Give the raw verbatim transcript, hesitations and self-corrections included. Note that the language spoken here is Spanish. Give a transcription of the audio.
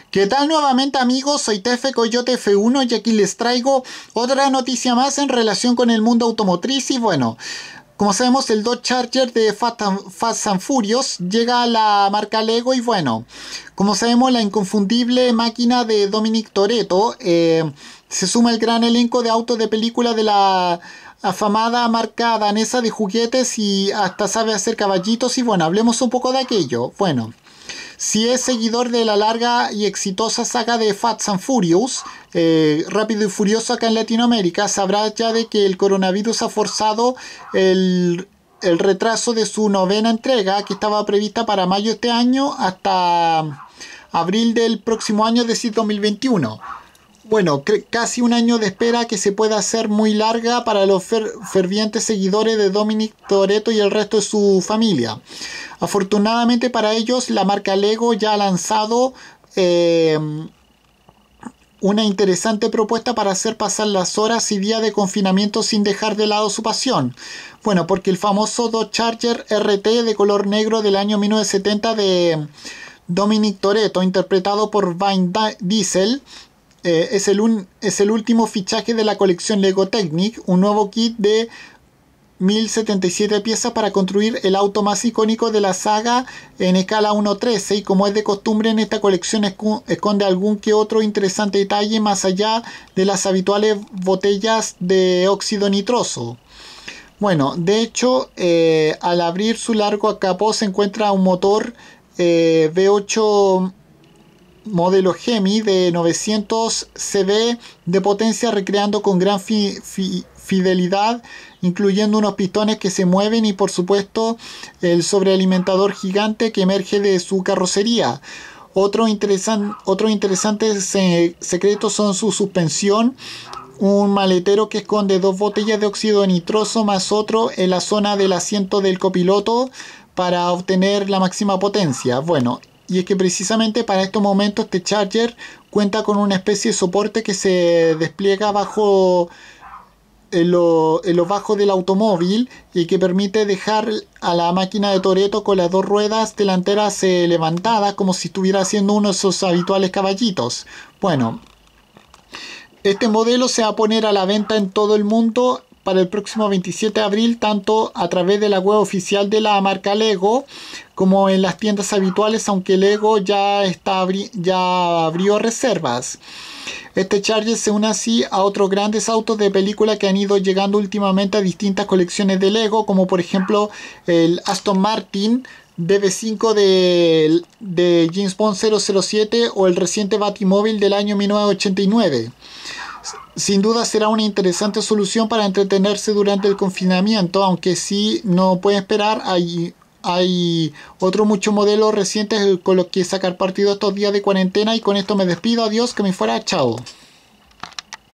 ¿Qué tal nuevamente amigos? Soy Tefe Coyote F uno y aquí les traigo otra noticia más en relación con el mundo automotriz y bueno, como sabemos el Dodge Charger de Fast and, Fast and Furious llega a la marca Lego y bueno, como sabemos la inconfundible máquina de Dominic Toretto eh, se suma el gran elenco de autos de película de la afamada marca danesa de juguetes y hasta sabe hacer caballitos y bueno, hablemos un poco de aquello. Bueno. Si es seguidor de la larga y exitosa saga de Fast and Furious, eh, Rápido y Furioso acá en Latinoamérica, sabrá ya de que el coronavirus ha forzado el, el retraso de su novena entrega, que estaba prevista para mayo de este año, hasta abril del próximo año, es decir, dos mil veintiuno. Bueno, casi un año de espera que se puede hacer muy larga para los fer fervientes seguidores de Dominic Toretto y el resto de su familia. Afortunadamente para ellos, la marca Lego ya ha lanzado eh, una interesante propuesta para hacer pasar las horas y días de confinamiento sin dejar de lado su pasión. Bueno, porque el famoso Dodge Charger R T de color negro del año mil novecientos setenta de Dominic Toretto, interpretado por Vin Diesel, Eh, es, el un, es el último fichaje de la colección Lego Technic, un nuevo kit de mil setenta y siete piezas para construir el auto más icónico de la saga en escala uno trece, y como es de costumbre en esta colección esconde algún que otro interesante detalle más allá de las habituales botellas de óxido nitroso. Bueno, de hecho, eh, al abrir su largo capó se encuentra un motor eh, V ocho modelo Hemi de novecientos caballos de potencia, recreando con gran fi fi fidelidad, incluyendo unos pistones que se mueven y por supuesto el sobrealimentador gigante que emerge de su carrocería. Otro, interesan otro interesante se secreto son su suspensión, un maletero que esconde dos botellas de óxido nitroso más otro en la zona del asiento del copiloto para obtener la máxima potencia. Bueno, y es que precisamente para estos momentos este Charger cuenta con una especie de soporte que se despliega bajo en, lo, en los bajos del automóvil y que permite dejar a la máquina de Toretto con las dos ruedas delanteras eh, levantadas como si estuviera haciendo uno de sus habituales caballitos. Bueno, este modelo se va a poner a la venta en todo el mundo para el próximo veintisiete de abril, tanto a través de la web oficial de la marca Lego como en las tiendas habituales, aunque Lego ya, está ya abrió reservas. Este Charger se une así a otros grandes autos de película que han ido llegando últimamente a distintas colecciones de Lego, como por ejemplo el Aston Martin D B cinco de, de James Bond cero cero siete o el reciente Batimóvil del año mil novecientos ochenta y nueve. Sin duda será una interesante solución para entretenerse durante el confinamiento, aunque sí no pueden esperar, hay, hay otros muchos modelos recientes con los que sacar partido estos días de cuarentena, y con esto me despido, adiós, que me fuera, chao.